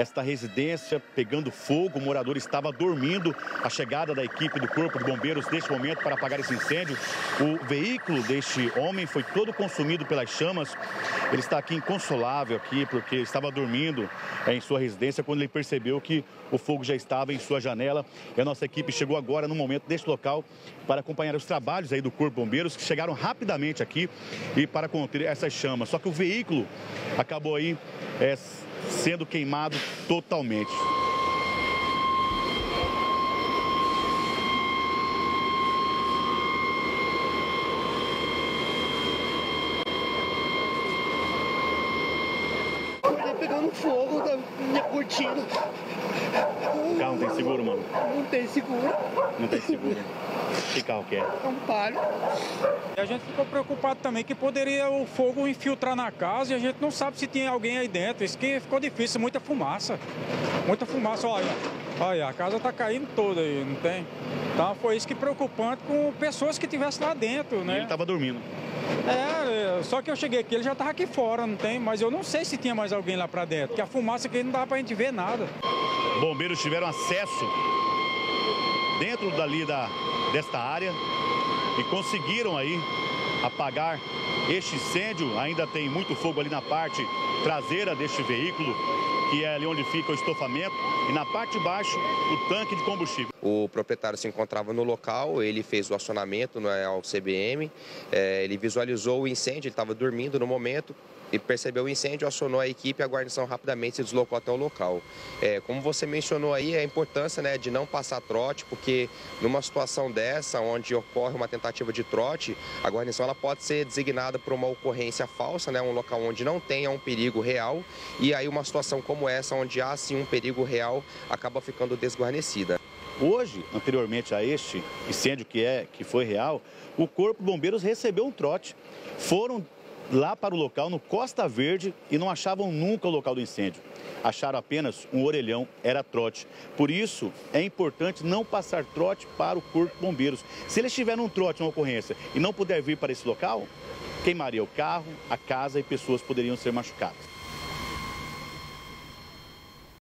esta residência pegando fogo, o morador estava dormindo. A chegada da equipe do Corpo de Bombeiros neste momento para apagar esse incêndio. O veículo deste homem foi todo consumido pelas chamas. Ele está aqui inconsolável aqui porque estava dormindo em sua residência quando ele percebeu que o fogo já estava em sua janela. E a nossa equipe chegou agora no momento deste local para acompanhar os trabalhos aí do Corpo de Bombeiros, que chegaram rapidamente aqui e para conter essas chamas. Só que o veículo acabou aí sendo queimado totalmente. Pegando fogo da minha cortina. O carro não tem seguro, mano? Não tem seguro. Não tem seguro. Que carro que é? É um Palio. A gente ficou preocupado também que poderia o fogo infiltrar na casa e a gente não sabe se tinha alguém aí dentro. Isso que ficou difícil, muita fumaça. Muita fumaça, olha, a casa tá caindo toda aí, não tem? Então foi isso que preocupante com pessoas que estivessem lá dentro, né? E ele estava dormindo. Só que eu cheguei aqui, ele já estava aqui fora, não tem? Mas eu não sei se tinha mais alguém lá para dentro, porque a fumaça aqui não dava pra gente ver nada. Bombeiros tiveram acesso dentro desta área e conseguiram aí apagar este incêndio. Ainda tem muito fogo ali na parte traseira deste veículo, que é ali onde fica o estofamento, e na parte de baixo o tanque de combustível. O proprietário se encontrava no local, ele fez o acionamento ao CBM, ele visualizou o incêndio, ele estava dormindo no momento, e percebeu o incêndio, acionou a equipe e a guarnição rapidamente se deslocou até o local. Como você mencionou aí, a importância, né, de não passar trote, porque numa situação dessa, onde ocorre uma tentativa de trote, a guarnição ela pode ser designada por uma ocorrência falsa, né, um local onde não tenha um perigo real, e aí uma situação como essa, onde há sim um perigo real, acaba ficando desguarnecida. Hoje, anteriormente a este incêndio que foi real, o Corpo de Bombeiros recebeu um trote. Foram lá para o local, no Costa Verde, e não achavam nunca o local do incêndio. Acharam apenas um orelhão, era trote. Por isso, é importante não passar trote para o Corpo de Bombeiros. Se eles tiverem um trote, uma ocorrência, e não puder vir para esse local, queimaria o carro, a casa e pessoas poderiam ser machucadas.